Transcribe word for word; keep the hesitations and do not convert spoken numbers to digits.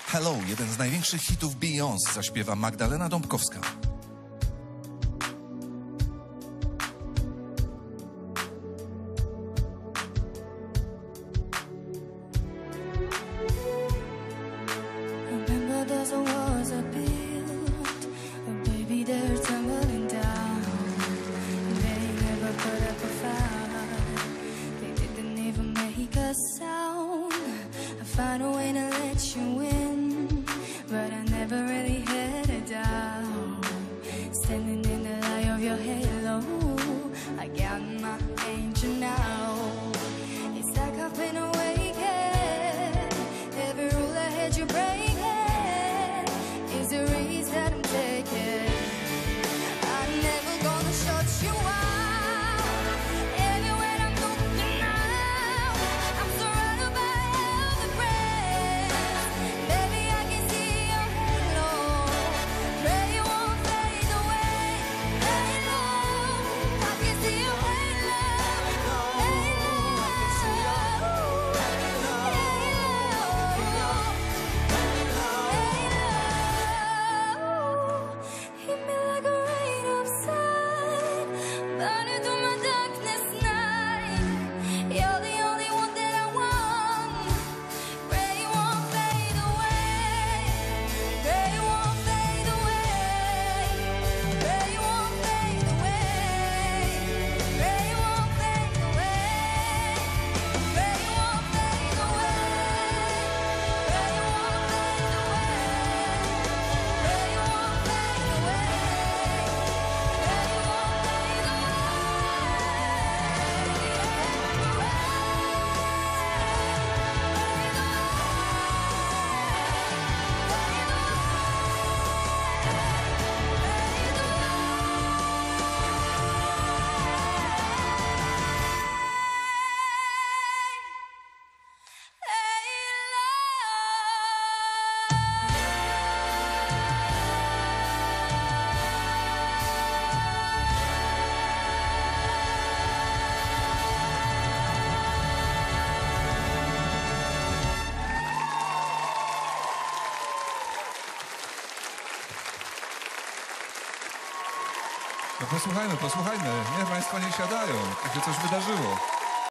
Hello, jeden z największych hitów Beyoncé, zaśpiewa Magdalena Dąbkowska. Remember those walls I built, oh baby, they're tumbling down. They never put up a fight, they didn't even make a sound. I found a way to let you in, but I never really had a doubt. Standing in the light of your halo, I got my angel now. It's like I've been awakened, every rule I had you breaking is the risk that I'm taking. I'm never gonna shut you out. Everywhere I'm looking now, I'm surrounded by all the praise. Baby, I can see your halo. Pray you won't fade away. Halo, I can see your halo. Halo, I can see your halo. Hit me like a rain of sun, burning through my darkness night. You're the only one that I want. Pray you won't fade away. Pray you won't fade away. Pray you won't fade away. Pray you won't fade away. Pray you won't fade away. Pray you won't fade away. Pray you won't fade No posłuchajmy, posłuchajmy. Niech Państwo nie siadają. Tak się coś wydarzyło.